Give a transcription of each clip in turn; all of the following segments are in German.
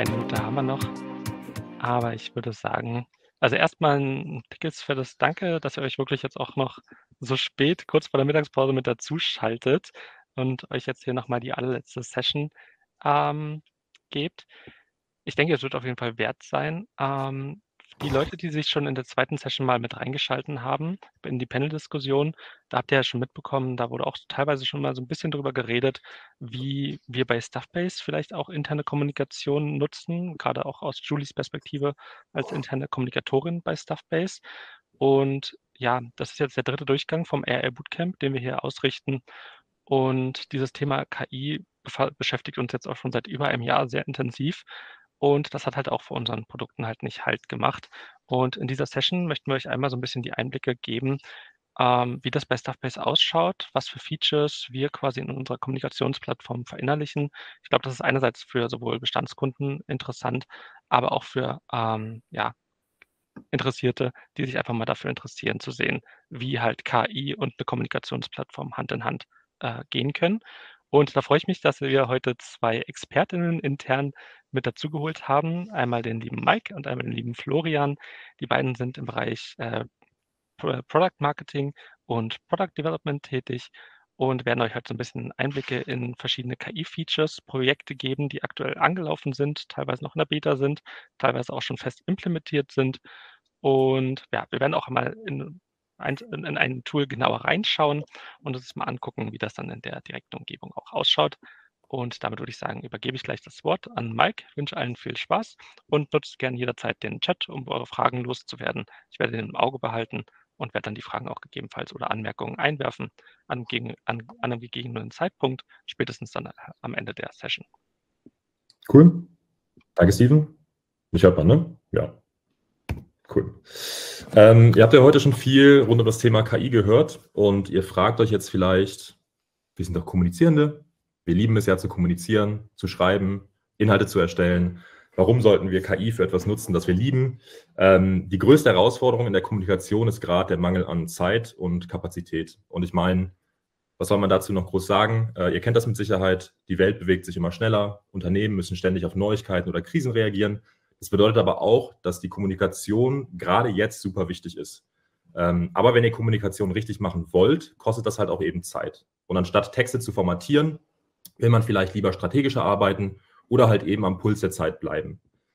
eine Minute haben wir noch, aber ich würde sagen, also erstmal ein dickes, fettes Danke, dass ihr euch wirklich jetzt auch noch so spät, kurz vor der Mittagspause mit dazuschaltet und euch jetzt hier noch mal die allerletzte Session, ähm, gebt. Ich denke, es wird auf jeden Fall wert sein. Die Leute, die sich schon in der zweiten Session mal mit reingeschalten haben in die Panel-Diskussion, da habt ihr ja schon mitbekommen, da wurde auch teilweise schon mal so ein bisschen drüber geredet, wie wir bei Stuffbase vielleicht auch interne Kommunikation nutzen, gerade auch aus Julies Perspektive als interne Kommunikatorin bei Stuffbase. Und ja, das ist jetzt der dritte Durchgang vom RL Bootcamp, den wir hier ausrichten. Und dieses Thema KI beschäftigt uns jetzt auch schon seit über einem Jahr sehr intensiv. Und das hat halt auch für unseren Produkten halt nicht Halt gemacht. Und in dieser Session möchten wir euch einmal so ein bisschen die Einblicke geben, wie das bei Stuffbase ausschaut, was für Features wir quasi in unserer Kommunikationsplattform verinnerlichen. Ich glaube, das ist einerseits für sowohl Bestandskunden interessant, aber auch für ja, Interessierte, die sich einfach mal dafür interessieren, zu sehen, wie halt KI und eine Kommunikationsplattform Hand in Hand gehen können. Und da freue ich mich, dass wir heute 2 Expertinnen intern mit dazugeholt haben. Einmal den lieben Mike und einmal den lieben Florian. Die beiden sind im Bereich Product Marketing und Product Development tätig und werden euch heute so ein bisschen Einblicke in verschiedene KI-Features, Projekte geben, die aktuell angelaufen sind, teilweise noch in der Beta sind, teilweise auch schon fest implementiert sind. Und ja, wir werden auch mal in ein Tool genauer reinschauen und uns mal angucken, wie das dann in der direkten Umgebung auch ausschaut. Und damit würde ich sagen, übergebe ich gleich das Wort an Mike. Ich wünsche allen viel Spaß und nutzt gerne jederzeit den Chat, um eure Fragen loszuwerden. Ich werde den im Auge behalten und werde dann die Fragen auch gegebenenfalls oder Anmerkungen einwerfen an einem gegebenen Zeitpunkt, spätestens dann am Ende der Session. Cool. Danke, Steven. Mich hört man, ne? Ja. Cool. Ihr habt ja heute schon viel rund um das Thema KI gehört und ihr fragt euch jetzt vielleicht, wir sind doch Kommunizierende, wir lieben es ja zu kommunizieren, zu schreiben, Inhalte zu erstellen. Warum sollten wir KI für etwas nutzen, das wir lieben? Die größte Herausforderung in der Kommunikation ist gerade der Mangel an Zeit und Kapazität. Und ich meine, was soll man dazu noch groß sagen? Ihr kennt das mit Sicherheit, die Welt bewegt sich immer schneller, Unternehmen müssen ständig auf Neuigkeiten oder Krisen reagieren. Das bedeutet aber auch, dass die Kommunikation gerade jetzt super wichtig ist. Aber wenn ihr Kommunikation richtig machen wollt, kostet das halt auch eben Zeit. Und anstatt Texte zu formatieren, will man vielleicht lieber strategischer arbeiten oder halt eben am Puls der Zeit bleiben.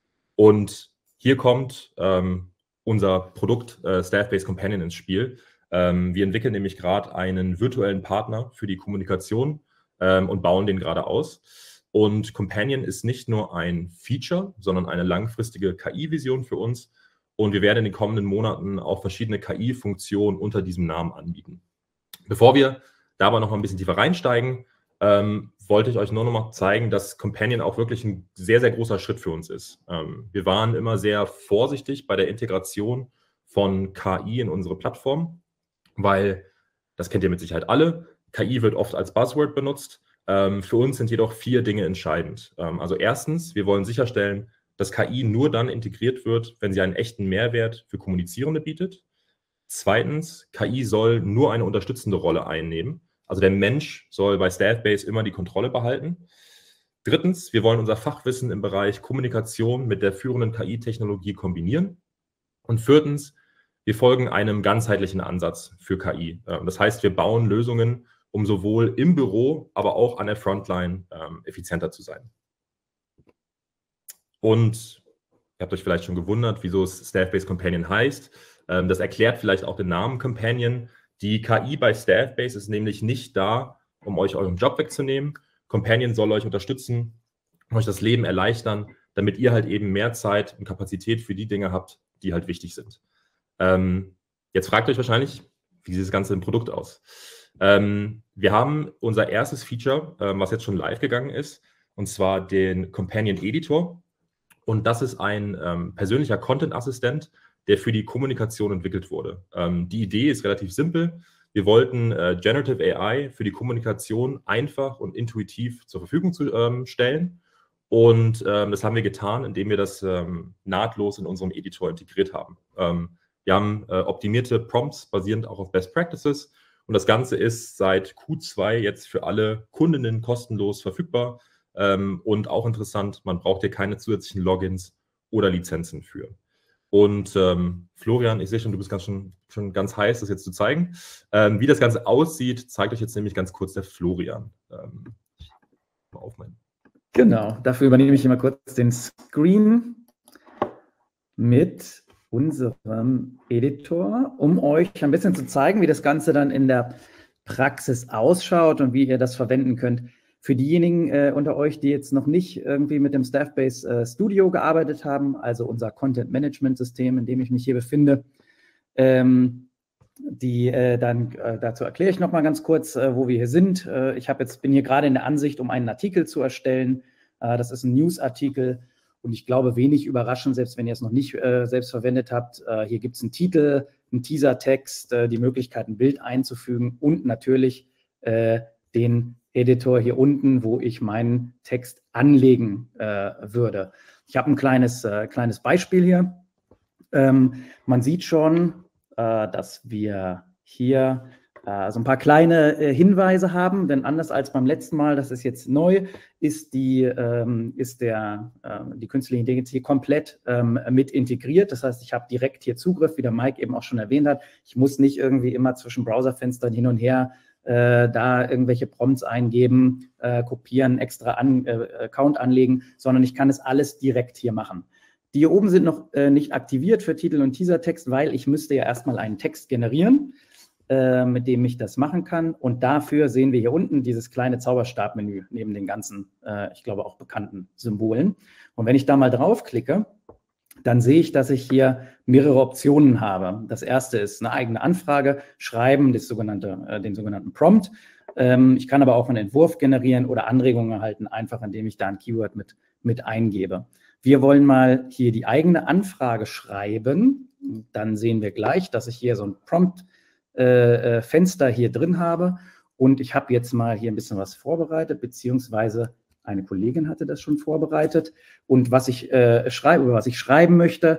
Und hier kommt unser Produkt Staffbase Companion ins Spiel. Wir entwickeln nämlich gerade einen virtuellen Partner für die Kommunikation und bauen den gerade aus. Und Companion ist nicht nur ein Feature, sondern eine langfristige KI-Vision für uns. Und wir werden in den kommenden Monaten auch verschiedene KI-Funktionen unter diesem Namen anbieten. Bevor wir da aber noch mal ein bisschen tiefer reinsteigen, wollte ich euch nur noch mal zeigen, dass Companion auch wirklich ein sehr, sehr großer Schritt für uns ist. Wir waren immer sehr vorsichtig bei der Integration von KI in unsere Plattform, weil, das kennt ihr mit Sicherheit alle, KI wird oft als Buzzword benutzt. Für uns sind jedoch 4 Dinge entscheidend. Also erstens, wir wollen sicherstellen, dass KI nur dann integriert wird, wenn sie einen echten Mehrwert für Kommunizierende bietet. Zweitens, KI soll nur eine unterstützende Rolle einnehmen. Also der Mensch soll bei Staffbase immer die Kontrolle behalten. Drittens, wir wollen unser Fachwissen im Bereich Kommunikation mit der führenden KI-Technologie kombinieren. Und viertens, wir folgen einem ganzheitlichen Ansatz für KI. Das heißt, wir bauen Lösungen, um sowohl im Büro, aber auch an der Frontline effizienter zu sein. Und ihr habt euch vielleicht schon gewundert, wieso es Staffbase Companion heißt. Das erklärt vielleicht auch den Namen Companion. Die KI bei Staffbase ist nämlich nicht da, um euch euren Job wegzunehmen. Companion soll euch unterstützen, euch das Leben erleichtern, damit ihr halt eben mehr Zeit und Kapazität für die Dinge habt, die halt wichtig sind. Jetzt fragt euch wahrscheinlich, wie sieht das Ganze im Produkt aus? Wir haben unser erstes Feature, was jetzt schon live gegangen ist, und zwar den Companion Editor. Und das ist ein persönlicher Content-Assistent, der für die Kommunikation entwickelt wurde. Die Idee ist relativ simpel. Wir wollten Generative AI für die Kommunikation einfach und intuitiv zur Verfügung stellen. Und das haben wir getan, indem wir das nahtlos in unserem Editor integriert haben. Wir haben optimierte Prompts basierend auch auf Best Practices. Und das Ganze ist seit Q2 jetzt für alle Kundinnen kostenlos verfügbar. Und auch interessant, man braucht hier keine zusätzlichen Logins oder Lizenzen für. Und Florian, ich sehe schon, du bist schon ganz heiß, das jetzt zu zeigen. Wie das Ganze aussieht, zeigt euch jetzt nämlich ganz kurz der Florian. Mal aufmachen. Genau, dafür übernehme ich immer kurz den Screen mit unserem Editor, um euch ein bisschen zu zeigen, wie das Ganze dann in der Praxis ausschaut und wie ihr das verwenden könnt. Für diejenigen unter euch, die jetzt noch nicht irgendwie mit dem Staffbase Studio gearbeitet haben, also unser Content-Management-System, in dem ich mich hier befinde, dazu erkläre ich nochmal ganz kurz, wo wir hier sind. Bin hier gerade in der Ansicht, um einen Artikel zu erstellen. Das ist ein News-Artikel und ich glaube, wenig überraschend, selbst wenn ihr es noch nicht selbst verwendet habt. Hier gibt es einen Titel, einen Teaser-Text, die Möglichkeit, ein Bild einzufügen und natürlich den Editor hier unten, wo ich meinen Text anlegen würde. Ich habe ein kleines Beispiel hier. Man sieht schon, dass wir hier so ein paar kleine Hinweise haben, denn anders als beim letzten Mal, das ist jetzt neu, ist die künstliche Intelligenz hier komplett mit integriert. Das heißt, ich habe direkt hier Zugriff, wie der Mike eben auch schon erwähnt hat. Ich muss nicht irgendwie immer zwischen Browserfenstern hin und her da irgendwelche Prompts eingeben, kopieren, extra Account anlegen, sondern ich kann es alles direkt hier machen. Die hier oben sind noch nicht aktiviert für Titel und Teasertext, weil ich müsste ja erstmal einen Text generieren, mit dem ich das machen kann. Und dafür sehen wir hier unten dieses kleine Zauberstabmenü neben den ganzen, ich glaube auch bekannten Symbolen. Und wenn ich da mal draufklicke, dann sehe ich, dass ich hier mehrere Optionen habe. Das erste ist eine eigene Anfrage, schreiben, den sogenannten Prompt. Ich kann aber auch einen Entwurf generieren oder Anregungen erhalten, einfach indem ich da ein Keyword mit eingebe. Wir wollen mal hier die eigene Anfrage schreiben. Dann sehen wir gleich, dass ich hier so ein Prompt-Fenster hier drin habe. Und ich habe jetzt mal hier ein bisschen was vorbereitet, beziehungsweise eine Kollegin hatte das schon vorbereitet. Und was ich schreiben möchte,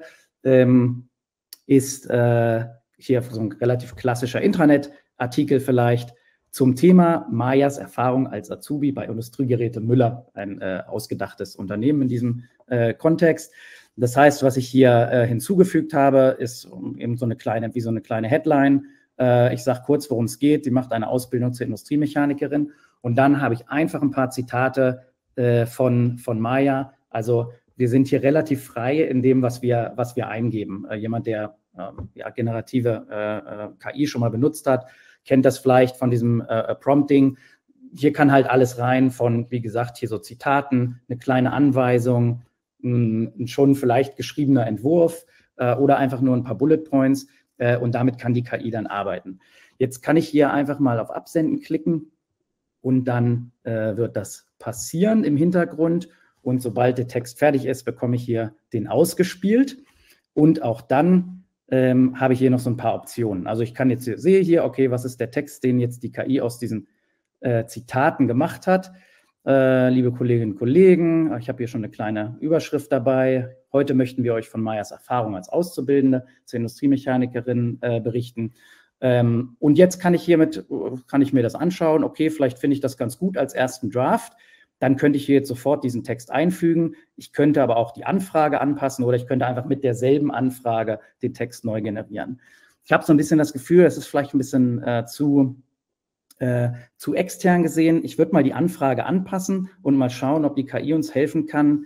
ist hier so ein relativ klassischer Intranet-Artikel vielleicht zum Thema Mayas Erfahrung als Azubi bei Industriegeräte Müller, ein ausgedachtes Unternehmen in diesem Kontext. Das heißt, was ich hier hinzugefügt habe, ist eben so eine kleine Headline. Ich sage kurz, worum es geht. Sie macht eine Ausbildung zur Industriemechanikerin. Und dann habe ich einfach ein paar Zitate von Maya. Also wir sind hier relativ frei in dem, was wir eingeben. Jemand, der generative KI schon mal benutzt hat, kennt das vielleicht von diesem Prompting. Hier kann halt alles rein von, wie gesagt, hier so Zitaten, eine kleine Anweisung, schon vielleicht geschriebener Entwurf oder einfach nur ein paar Bullet Points und damit kann die KI dann arbeiten. Jetzt kann ich hier einfach mal auf Absenden klicken und dann wird das passieren im Hintergrund und sobald der Text fertig ist, bekomme ich hier den ausgespielt und auch dann habe ich hier noch so ein paar Optionen. Also ich kann jetzt sehe hier, okay, was ist der Text, den jetzt die KI aus diesen Zitaten gemacht hat. Liebe Kolleginnen und Kollegen, ich habe hier schon eine kleine Überschrift dabei. Heute möchten wir euch von Mayas Erfahrung als Auszubildende zur Industriemechanikerin berichten. Und jetzt kann ich mir das anschauen. Okay, vielleicht finde ich das ganz gut als ersten Draft. Dann könnte ich hier jetzt sofort diesen Text einfügen. Ich könnte aber auch die Anfrage anpassen oder ich könnte einfach mit derselben Anfrage den Text neu generieren. Ich habe so ein bisschen das Gefühl, es ist vielleicht ein bisschen zu extern gesehen. Ich würde mal die Anfrage anpassen und mal schauen, ob die KI uns helfen kann,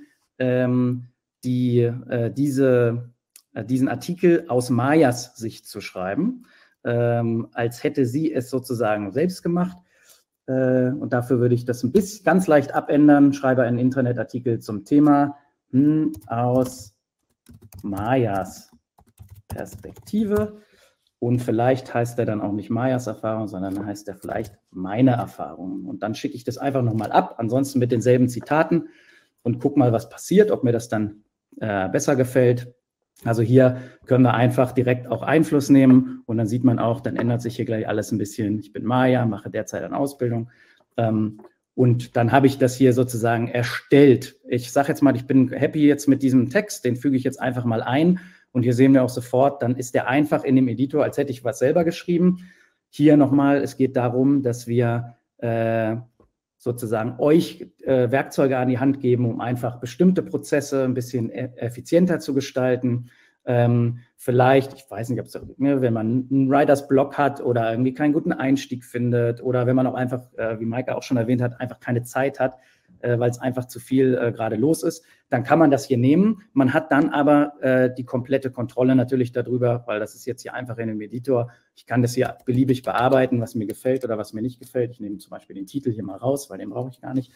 diesen Artikel aus Mayas Sicht zu schreiben, als hätte sie es sozusagen selbst gemacht. Und dafür würde ich das ein bisschen ganz leicht abändern. Schreibe einen Internetartikel zum Thema aus Mayas Perspektive. Und vielleicht heißt er dann auch nicht Mayas Erfahrung, sondern dann heißt er vielleicht meine Erfahrung. Und dann schicke ich das einfach nochmal ab, ansonsten mit denselben Zitaten und gucke mal, was passiert, ob mir das dann besser gefällt. Also hier können wir einfach direkt auch Einfluss nehmen und dann sieht man auch, dann ändert sich hier gleich alles ein bisschen. Ich bin Maya, mache derzeit eine Ausbildung und dann habe ich das hier sozusagen erstellt. Ich sage jetzt mal, ich bin happy jetzt mit diesem Text, den füge ich jetzt einfach mal ein und hier sehen wir auch sofort, dann ist der einfach in dem Editor, als hätte ich was selber geschrieben. Hier nochmal, es geht darum, dass wir sozusagen euch Werkzeuge an die Hand geben, um einfach bestimmte Prozesse ein bisschen effizienter zu gestalten. Vielleicht, ich weiß nicht, ob es, wenn man einen Writers-Block hat oder irgendwie keinen guten Einstieg findet oder wenn man auch einfach, wie Maike auch schon erwähnt hat, einfach keine Zeit hat, weil es einfach zu viel gerade los ist, dann kann man das hier nehmen. Man hat dann aber die komplette Kontrolle natürlich darüber, weil das ist jetzt hier einfach in dem Editor. Ich kann das hier beliebig bearbeiten, was mir gefällt oder was mir nicht gefällt. Ich nehme zum Beispiel den Titel hier mal raus, weil den brauche ich gar nicht.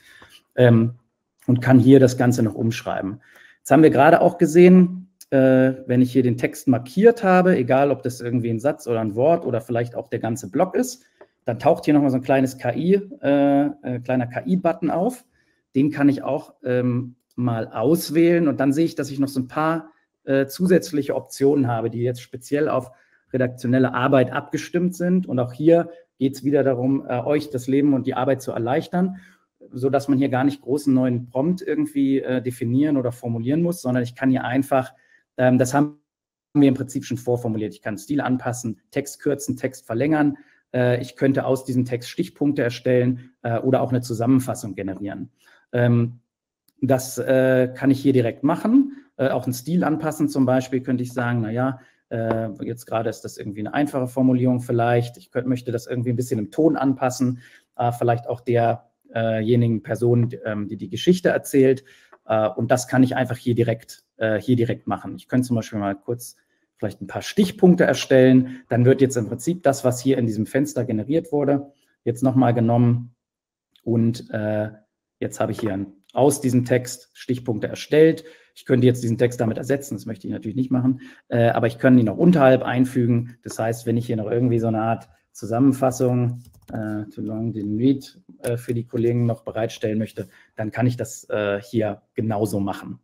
Und kann hier das Ganze noch umschreiben. Jetzt haben wir gerade auch gesehen, wenn ich hier den Text markiert habe, egal ob das irgendwie ein Satz oder ein Wort oder vielleicht auch der ganze Block ist, dann taucht hier nochmal so ein kleines kleiner KI-Button auf. Den kann ich auch mal auswählen und dann sehe ich, dass ich noch so ein paar zusätzliche Optionen habe, die jetzt speziell auf redaktionelle Arbeit abgestimmt sind. Und auch hier geht es wieder darum, euch das Leben und die Arbeit zu erleichtern, sodass man hier gar nicht großen neuen Prompt irgendwie definieren oder formulieren muss, sondern ich kann hier einfach, das haben wir im Prinzip schon vorformuliert, ich kann Stil anpassen, Text kürzen, Text verlängern, ich könnte aus diesem Text Stichpunkte erstellen oder auch eine Zusammenfassung generieren. Das kann ich hier direkt machen, auch einen Stil anpassen zum Beispiel, könnte ich sagen, naja, jetzt gerade ist das irgendwie eine einfache Formulierung vielleicht, ich möchte das irgendwie ein bisschen im Ton anpassen, vielleicht auch derjenigen Person, die die Geschichte erzählt, und das kann ich einfach hier direkt machen. Ich könnte zum Beispiel mal kurz vielleicht ein paar Stichpunkte erstellen, dann wird jetzt im Prinzip das, was hier in diesem Fenster generiert wurde, jetzt nochmal genommen und jetzt habe ich hier aus diesem Text Stichpunkte erstellt. Ich könnte jetzt diesen Text damit ersetzen, das möchte ich natürlich nicht machen, aber ich kann ihn noch unterhalb einfügen. Das heißt, wenn ich hier noch irgendwie so eine Art Zusammenfassung, too long didn't read, für die Kollegen noch bereitstellen möchte, dann kann ich das hier genauso machen.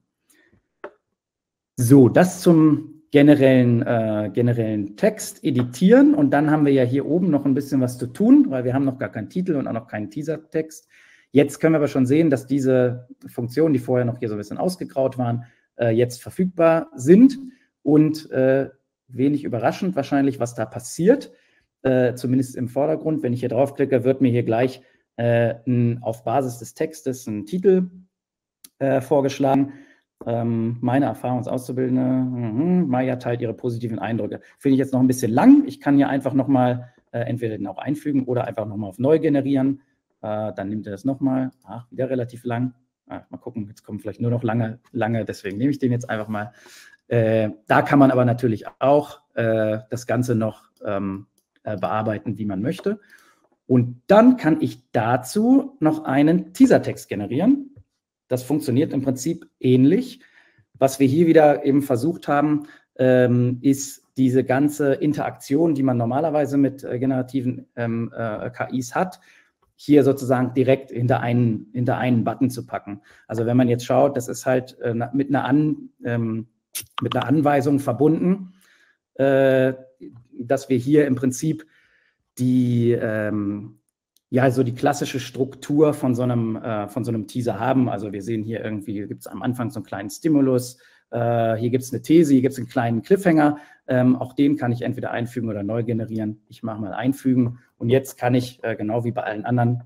So, das zum generellen Text editieren und dann haben wir ja hier oben noch ein bisschen was zu tun, weil wir haben noch gar keinen Titel und auch noch keinen Teaser-Text. Jetzt können wir aber schon sehen, dass diese Funktionen, die vorher noch hier so ein bisschen ausgegraut waren, jetzt verfügbar sind und wenig überraschend wahrscheinlich, was da passiert, zumindest im Vordergrund. Wenn ich hier draufklicke, wird mir hier gleich auf Basis des Textes ein Titel vorgeschlagen. Meine Erfahrung als Auszubildende, Maya teilt ihre positiven Eindrücke. Finde ich jetzt noch ein bisschen lang. Ich kann hier einfach nochmal entweder den auch einfügen oder einfach nochmal auf neu generieren. Dann nimmt er das nochmal. Wieder relativ lang. Mal gucken, jetzt kommen vielleicht nur noch lange, deswegen nehme ich den jetzt einfach mal. Da kann man aber natürlich auch das Ganze noch bearbeiten, wie man möchte. Und dann kann ich dazu noch einen Teasertext generieren. Das funktioniert im Prinzip ähnlich. Was wir hier wieder eben versucht haben, ist diese ganze Interaktion, die man normalerweise mit generativen KIs hat, hier sozusagen direkt hinter einen Button zu packen. Also wenn man jetzt schaut, das ist halt mit einer Anweisung verbunden, dass wir hier im Prinzip die klassische Struktur von so einem Teaser haben. Also wir sehen hier irgendwie, gibt es am Anfang so einen kleinen Stimulus, hier gibt es eine These, hier gibt es einen kleinen Cliffhanger. Auch den kann ich entweder einfügen oder neu generieren. Ich mache mal einfügen und jetzt kann ich, genau wie bei allen anderen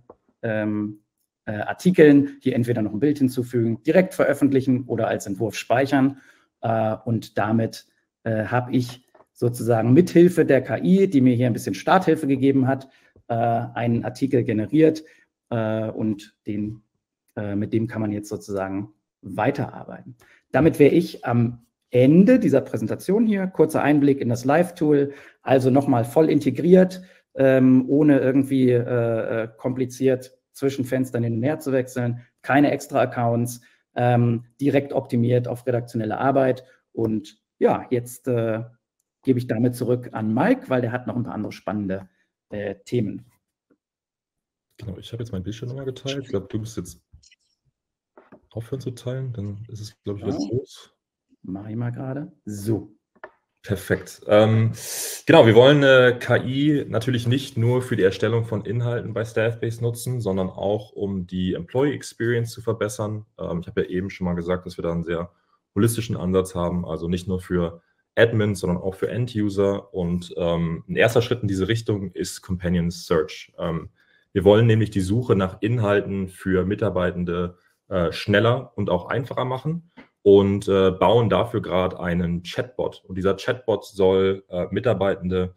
Artikeln, hier entweder noch ein Bild hinzufügen, direkt veröffentlichen oder als Entwurf speichern. Und damit habe ich sozusagen mithilfe der KI, die mir hier ein bisschen Starthilfe gegeben hat, einen Artikel generiert und mit dem kann man jetzt sozusagen weiterarbeiten. Damit wäre ich am Ende dieser Präsentation hier, kurzer Einblick in das Live-Tool, also nochmal voll integriert, ohne irgendwie kompliziert zwischen Fenstern hin und her zu wechseln, keine extra Accounts, direkt optimiert auf redaktionelle Arbeit und ja, jetzt gebe ich damit zurück an Mike, weil der hat noch ein paar andere spannende Themen. Genau, ich habe jetzt mein Bildschirm nochmal geteilt. Ich glaube, du musst jetzt aufhören zu teilen, dann ist es, glaube ich, jetzt los. Mache ich mal gerade. So. Perfekt. Genau, wir wollen KI natürlich nicht nur für die Erstellung von Inhalten bei Staffbase nutzen, sondern auch, um die Employee Experience zu verbessern. Ich habe ja eben schon mal gesagt, dass wir da einen sehr holistischen Ansatz haben, also nicht nur für Admins, sondern auch für End-User. Und ein erster Schritt in diese Richtung ist Companion Search. Wir wollen nämlich die Suche nach Inhalten für Mitarbeitende schneller und auch einfacher machen und bauen dafür gerade einen Chatbot. Und dieser Chatbot soll Mitarbeitende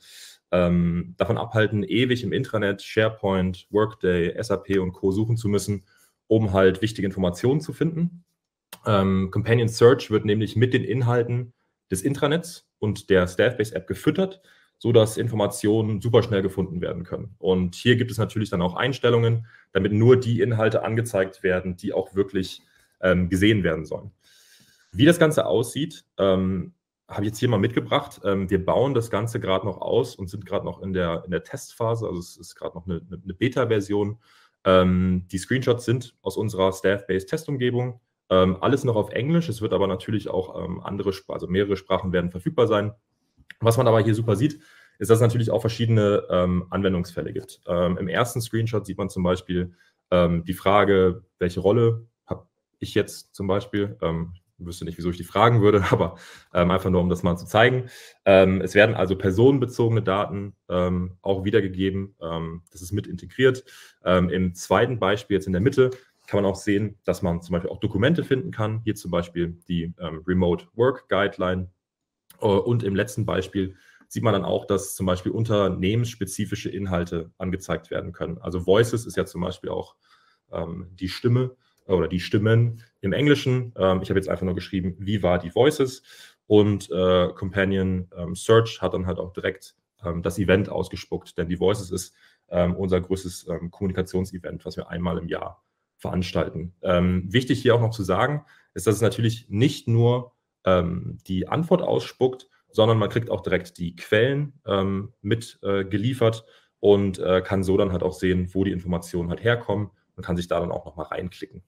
davon abhalten, ewig im Intranet, SharePoint, Workday, SAP und Co. suchen zu müssen, um halt wichtige Informationen zu finden. Companion Search wird nämlich mit den Inhalten des Intranets und der Staffbase-App gefüttert, sodass Informationen super schnell gefunden werden können. Und hier gibt es natürlich dann auch Einstellungen, damit nur die Inhalte angezeigt werden, die auch wirklich gesehen werden sollen. Wie das Ganze aussieht, habe ich jetzt hier mal mitgebracht. Wir bauen das Ganze gerade noch aus und sind gerade noch in der Testphase. Also es ist gerade noch eine Beta-Version. Die Screenshots sind aus unserer Staffbase-Testumgebung. Alles noch auf Englisch. Es wird aber natürlich auch mehrere Sprachen werden verfügbar sein. Was man aber hier super sieht, ist, dass es natürlich auch verschiedene Anwendungsfälle gibt. Im ersten Screenshot sieht man zum Beispiel die Frage, welche Rolle habe ich jetzt zum Beispiel? Ich wüsste nicht, wieso ich die fragen würde, aber einfach nur, um das mal zu zeigen. Es werden also personenbezogene Daten auch wiedergegeben. Das ist mit integriert. Im zweiten Beispiel jetzt in der Mitte kann man auch sehen, dass man zum Beispiel auch Dokumente finden kann. Hier zum Beispiel die Remote Work Guideline. Und im letzten Beispiel sieht man dann auch, dass zum Beispiel unternehmensspezifische Inhalte angezeigt werden können. Also Voices ist ja zum Beispiel auch die Stimme oder die Stimmen im Englischen. Ich habe jetzt einfach nur geschrieben, wie war die Voices? Und Companion Search hat dann halt auch direkt das Event ausgespuckt, denn die Voices ist unser größtes Kommunikationsevent, was wir einmal im Jahr veranstalten. Wichtig hier auch noch zu sagen, ist, dass es natürlich nicht nur die Antwort ausspuckt, sondern man kriegt auch direkt die Quellen mit geliefert und kann so dann halt auch sehen, wo die Informationen halt herkommen und kann sich da dann auch nochmal reinklicken.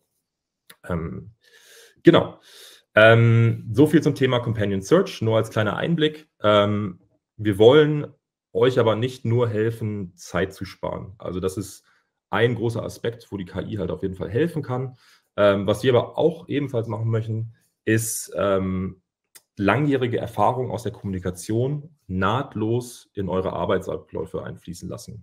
Genau. So viel zum Thema Companion Search, nur als kleiner Einblick. Wir wollen euch aber nicht nur helfen, Zeit zu sparen. Also das ist ein großer Aspekt, wo die KI halt auf jeden Fall helfen kann. Was wir aber auch ebenfalls machen möchten, ist langjährige Erfahrung aus der Kommunikation nahtlos in eure Arbeitsabläufe einfließen lassen.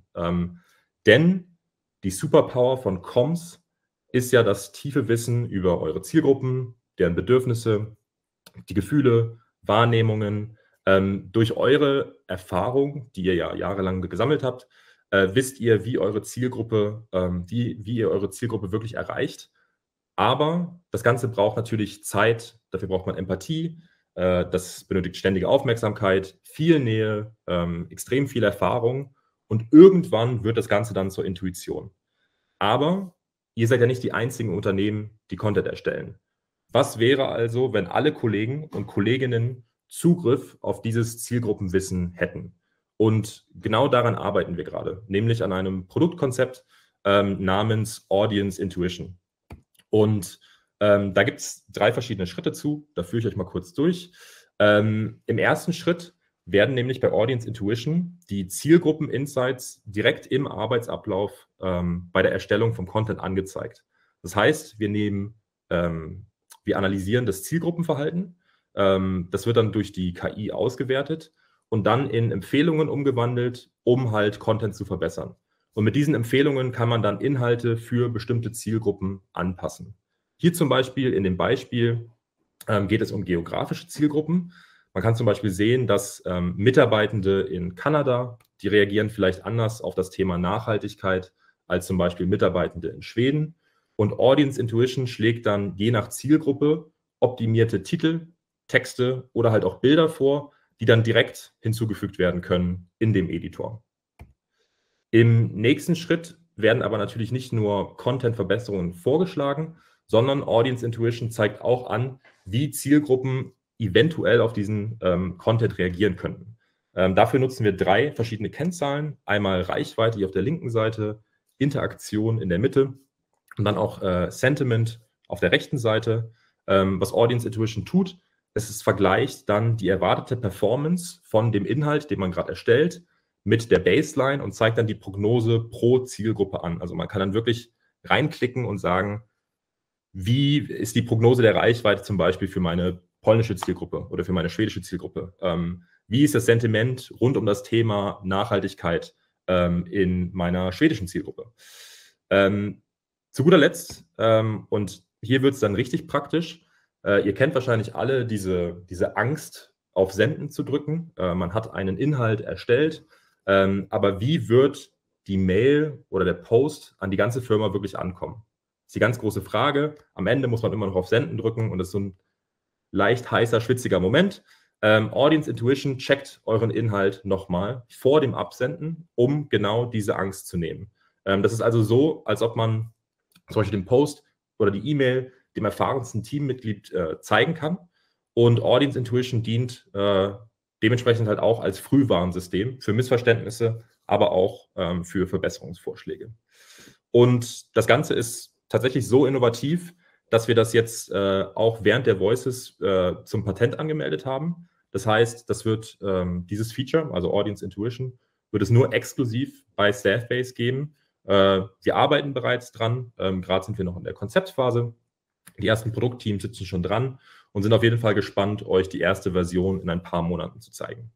Denn die Superpower von Comms ist ja das tiefe Wissen über eure Zielgruppen, deren Bedürfnisse, die Gefühle, Wahrnehmungen. Durch eure Erfahrung, die ihr ja jahrelang gesammelt habt, wisst ihr, wie eure Zielgruppe, wie ihr eure Zielgruppe wirklich erreicht. Aber das Ganze braucht natürlich Zeit, dafür braucht man Empathie, das benötigt ständige Aufmerksamkeit, viel Nähe, extrem viel Erfahrung und irgendwann wird das Ganze dann zur Intuition. Aber ihr seid ja nicht die einzigen Unternehmen, die Content erstellen. Was wäre also, wenn alle Kollegen und Kolleginnen Zugriff auf dieses Zielgruppenwissen hätten? Und genau daran arbeiten wir gerade, nämlich an einem Produktkonzept namens Audience Intuition. Und da gibt es 3 verschiedene Schritte zu, da führe ich euch mal kurz durch. Im ersten Schritt werden nämlich bei Audience Intuition die Zielgruppen-Insights direkt im Arbeitsablauf bei der Erstellung vom Content angezeigt. Das heißt, wir analysieren das Zielgruppenverhalten, das wird dann durch die KI ausgewertet und dann in Empfehlungen umgewandelt, um halt Content zu verbessern. Und mit diesen Empfehlungen kann man dann Inhalte für bestimmte Zielgruppen anpassen. Hier zum Beispiel in dem Beispiel geht es um geografische Zielgruppen. Man kann zum Beispiel sehen, dass Mitarbeitende in Kanada, die reagieren vielleicht anders auf das Thema Nachhaltigkeit als zum Beispiel Mitarbeitende in Schweden. Und Audience Intuition schlägt dann je nach Zielgruppe optimierte Titel, Texte oder halt auch Bilder vor, die dann direkt hinzugefügt werden können in dem Editor. Im nächsten Schritt werden aber natürlich nicht nur Content-Verbesserungen vorgeschlagen, sondern Audience Intuition zeigt auch an, wie Zielgruppen eventuell auf diesen Content reagieren könnten. Dafür nutzen wir 3 verschiedene Kennzahlen. Einmal Reichweite hier auf der linken Seite, Interaktion in der Mitte und dann auch Sentiment auf der rechten Seite. Was Audience Intuition tut, es vergleicht dann die erwartete Performance von dem Inhalt, den man gerade erstellt, mit der Baseline und zeigt dann die Prognose pro Zielgruppe an. Also man kann dann wirklich reinklicken und sagen, wie ist die Prognose der Reichweite zum Beispiel für meine polnische Zielgruppe oder für meine schwedische Zielgruppe? Wie ist das Sentiment rund um das Thema Nachhaltigkeit in meiner schwedischen Zielgruppe. Zu guter Letzt, und hier wird es dann richtig praktisch, ihr kennt wahrscheinlich alle diese Angst, auf Senden zu drücken. Man hat einen Inhalt erstellt, aber wie wird die Mail oder der Post an die ganze Firma wirklich ankommen? Das ist die ganz große Frage. Am Ende muss man immer noch auf Senden drücken und das ist so ein leicht heißer, schwitziger Moment. Audience Intuition checkt euren Inhalt nochmal vor dem Absenden, um genau diese Angst zu nehmen. Das ist also so, als ob man zum Beispiel den Post oder die E-Mail dem erfahrensten Teammitglied zeigen kann. Und Audience Intuition dient dementsprechend halt auch als Frühwarnsystem für Missverständnisse, aber auch für Verbesserungsvorschläge. Und das Ganze ist tatsächlich so innovativ, dass wir das jetzt auch während der Voices zum Patent angemeldet haben. Das heißt, das wird dieses Feature, also Audience Intuition, wird es nur exklusiv bei Staffbase geben. Wir arbeiten bereits dran. Gerade sind wir noch in der Konzeptphase. Die ersten Produktteams sitzen schon dran und sind auf jeden Fall gespannt, euch die erste Version in ein paar Monaten zu zeigen.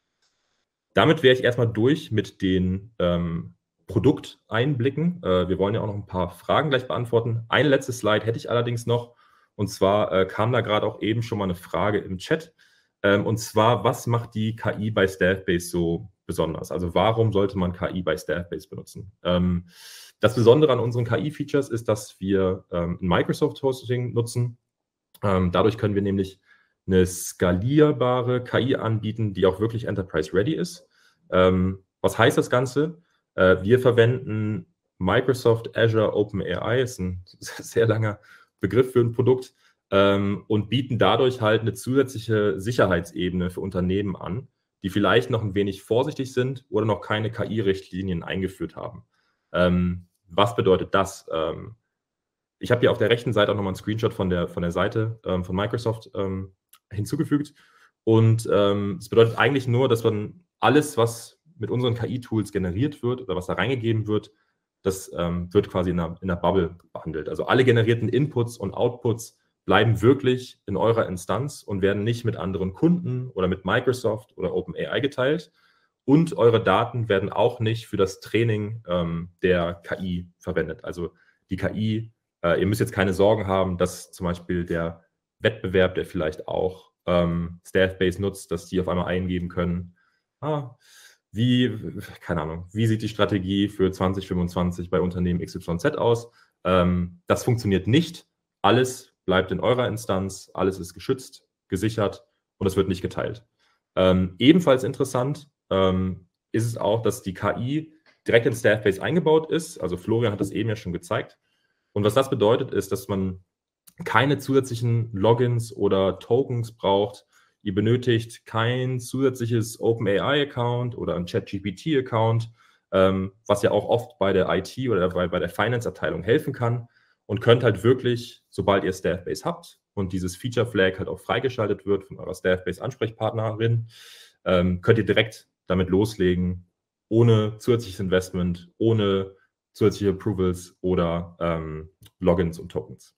Damit wäre ich erstmal durch mit den Produkteinblicken. Wir wollen ja auch noch ein paar Fragen gleich beantworten. Eine letzte Slide hätte ich allerdings noch. Und zwar kam da gerade auch eben schon mal eine Frage im Chat. Und zwar, was macht die KI bei Staffbase so besonders? Also warum sollte man KI bei Staffbase benutzen? Das Besondere an unseren KI-Features ist, dass wir ein Microsoft-Hosting nutzen. Dadurch können wir nämlich eine skalierbare KI anbieten, die auch wirklich Enterprise-ready ist. Was heißt das Ganze? Wir verwenden Microsoft Azure OpenAI, ist ein sehr langer Begriff für ein Produkt, und bieten dadurch halt eine zusätzliche Sicherheitsebene für Unternehmen an, die vielleicht noch ein wenig vorsichtig sind oder noch keine KI-Richtlinien eingeführt haben. Was bedeutet das? Ich habe hier auf der rechten Seite auch nochmal einen Screenshot von der Seite von Microsoft hinzugefügt. Und es bedeutet eigentlich nur, dass man alles, was mit unseren KI-Tools generiert wird oder was da reingegeben wird, das wird quasi in einer Bubble behandelt. Also alle generierten Inputs und Outputs bleiben wirklich in eurer Instanz und werden nicht mit anderen Kunden oder mit Microsoft oder OpenAI geteilt. Und eure Daten werden auch nicht für das Training der KI verwendet. Also die KI, ihr müsst jetzt keine Sorgen haben, dass zum Beispiel der Wettbewerb, der vielleicht auch Staffbase nutzt, dass die auf einmal eingeben können, keine Ahnung, wie sieht die Strategie für 2025 bei Unternehmen XYZ aus? Das funktioniert nicht. Alles bleibt in eurer Instanz, alles ist geschützt, gesichert und es wird nicht geteilt. Ebenfalls interessant ist es auch, dass die KI direkt in Staffbase eingebaut ist. Also Florian hat das eben ja schon gezeigt. Und was das bedeutet, ist, dass man keine zusätzlichen Logins oder Tokens braucht. Ihr benötigt kein zusätzliches OpenAI-Account oder ein ChatGPT-Account, was ja auch oft bei der IT oder bei der Finance-Abteilung helfen kann, und könnt halt wirklich, sobald ihr Staffbase habt und dieses Feature-Flag halt auch freigeschaltet wird von eurer Staffbase-Ansprechpartnerin, könnt ihr direkt damit loslegen, ohne zusätzliches Investment, ohne zusätzliche Approvals oder Logins und Tokens.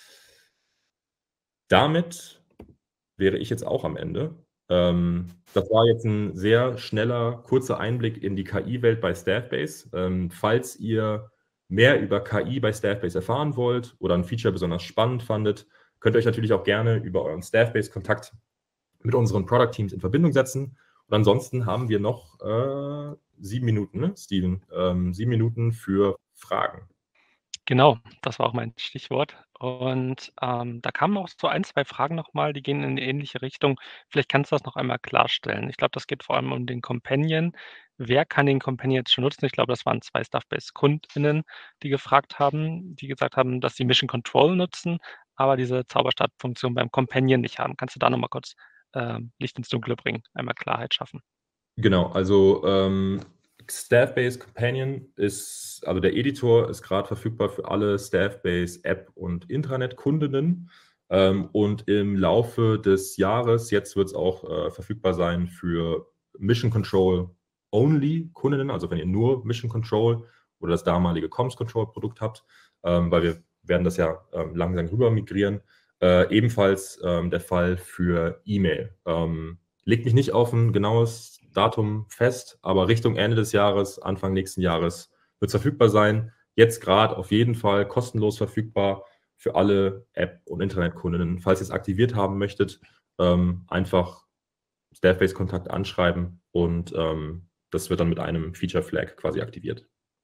Damit wäre ich jetzt auch am Ende. Das war jetzt ein sehr schneller, kurzer Einblick in die KI-Welt bei Staffbase. Falls ihr mehr über KI bei Staffbase erfahren wollt oder ein Feature besonders spannend fandet, könnt ihr euch natürlich auch gerne über euren Staffbase-Kontakt mit unseren Product-Teams in Verbindung setzen. Und ansonsten haben wir noch 7 Minuten, ne, Steven? 7 Minuten für Fragen. Genau, das war auch mein Stichwort. Und da kamen auch so 1, 2 Fragen nochmal, die gehen in eine ähnliche Richtung. Vielleicht kannst du das noch einmal klarstellen. Ich glaube, das geht vor allem um den Companion. Wer kann den Companion jetzt schon nutzen? Ich glaube, das waren 2 Staffbase-KundInnen, die gefragt haben, die gesagt haben, dass sie Mission Control nutzen, aber diese Zauberstab-Funktion beim Companion nicht haben. Kannst du da nochmal kurz Licht ins Dunkle bringen, einmal Klarheit schaffen? Genau, also Staffbase Companion ist, also der Editor ist gerade verfügbar für alle Staffbase App- und Intranet-Kundinnen. Und im Laufe des Jahres, jetzt wird es auch verfügbar sein für Mission Control Only Kundinnen, also wenn ihr nur Mission Control oder das damalige Comms Control Produkt habt, weil wir werden das ja langsam rüber migrieren. Ebenfalls der Fall für E-Mail. Legt mich nicht auf ein genaues Datum fest, aber Richtung Ende des Jahres, Anfang nächsten Jahres wird es verfügbar sein. Jetzt gerade auf jeden Fall kostenlos verfügbar für alle App- und Internetkundinnen. Falls ihr es aktiviert haben möchtet, einfach Staffbase-Kontakt anschreiben und das wird dann mit einem Feature-Flag quasi aktiviert.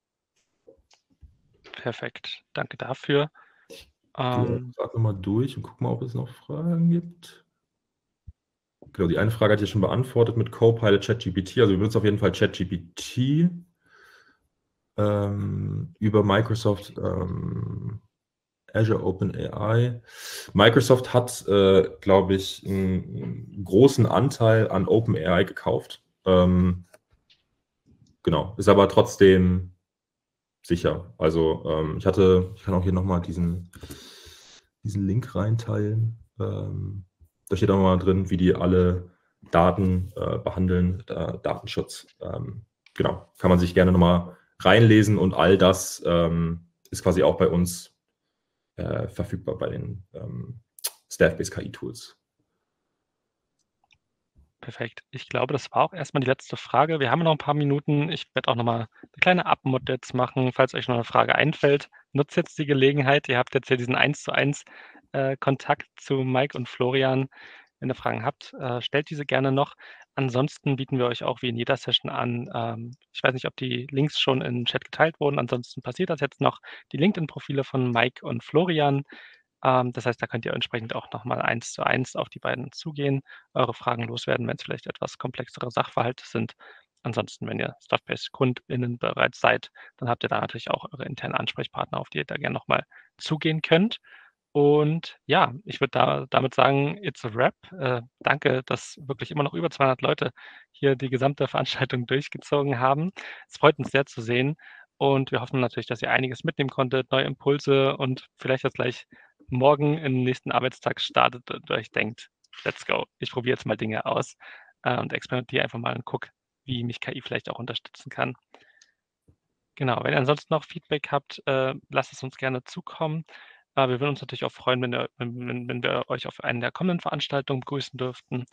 Perfekt, danke dafür. Gerade nochmal durch und guck mal, ob es noch Fragen gibt. Genau, die eine Frage hat ihr schon beantwortet mit Copilot, ChatGPT. Also wir benutzen auf jeden Fall ChatGPT über Microsoft Azure OpenAI. Microsoft hat, glaube ich, einen großen Anteil an OpenAI gekauft. Genau, ist aber trotzdem sicher. Also ich kann auch hier nochmal diesen Link reinteilen. Da steht auch mal drin, wie die alle Daten behandeln, Datenschutz. Genau, kann man sich gerne nochmal reinlesen und all das ist quasi auch bei uns verfügbar bei den Staffbase KI-Tools. Perfekt. Ich glaube, das war auch erstmal die letzte Frage. Wir haben noch ein paar Minuten. Ich werde auch nochmal eine kleine Abmod jetzt machen. Falls euch noch eine Frage einfällt, nutzt jetzt die Gelegenheit. Ihr habt jetzt hier diesen 1:1 Kontakt zu Mike und Florian. Wenn ihr Fragen habt, stellt diese gerne noch. Ansonsten bieten wir euch auch wie in jeder Session an, ich weiß nicht, ob die Links schon in den Chat geteilt wurden. Ansonsten passiert das jetzt noch, die LinkedIn-Profile von Mike und Florian. Das heißt, da könnt ihr entsprechend auch nochmal 1:1 auf die beiden zugehen, eure Fragen loswerden, wenn es vielleicht etwas komplexere Sachverhalte sind. Ansonsten, wenn ihr Staffbase-KundInnen bereits seid, dann habt ihr da natürlich auch eure internen Ansprechpartner, auf die ihr da gerne nochmal zugehen könnt. Und ja, ich würde damit sagen, it's a wrap. Danke, dass wirklich immer noch über 200 Leute hier die gesamte Veranstaltung durchgezogen haben. Es freut uns sehr zu sehen und wir hoffen natürlich, dass ihr einiges mitnehmen konntet, neue Impulse und vielleicht jetzt gleich morgen im nächsten Arbeitstag startet und euch denkt, let's go, ich probiere jetzt mal Dinge aus und experimentiere einfach mal und gucke, wie mich KI vielleicht auch unterstützen kann. Genau, wenn ihr ansonsten noch Feedback habt, lasst es uns gerne zukommen. Wir würden uns natürlich auch freuen, wenn wir euch auf einer der kommenden Veranstaltungen begrüßen dürften.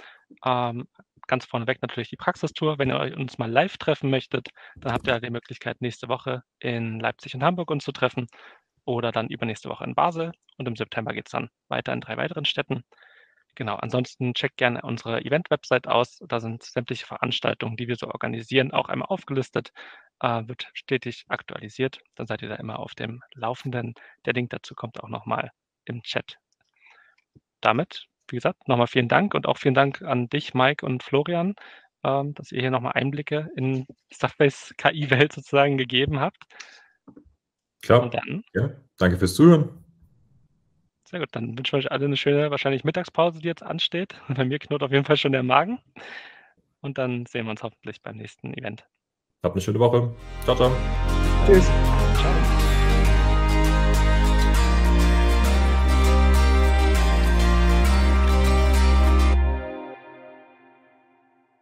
Ganz vorneweg natürlich die Praxistour. Wenn ihr uns mal live treffen möchtet, dann habt ihr die Möglichkeit, nächste Woche in Leipzig und Hamburg uns zu treffen oder dann übernächste Woche in Basel. Und im September geht es dann weiter in 3 weiteren Städten. Genau, ansonsten checkt gerne unsere Event-Website aus. Da sind sämtliche Veranstaltungen, die wir so organisieren, auch einmal aufgelistet, wird stetig aktualisiert. Dann seid ihr da immer auf dem Laufenden. Der Link dazu kommt auch nochmal im Chat. Damit, wie gesagt, nochmal vielen Dank und auch vielen Dank an dich, Mike und Florian, dass ihr hier nochmal Einblicke in Staffbase KI-Welt sozusagen gegeben habt. Klar, und dann, ja, danke fürs Zuhören. Sehr gut, dann wünschen wir euch alle eine schöne, wahrscheinlich Mittagspause, die jetzt ansteht. Bei mir knurrt auf jeden Fall schon der Magen. Und dann sehen wir uns hoffentlich beim nächsten Event. Habt eine schöne Woche. Ciao, ciao. Tschüss. Ciao.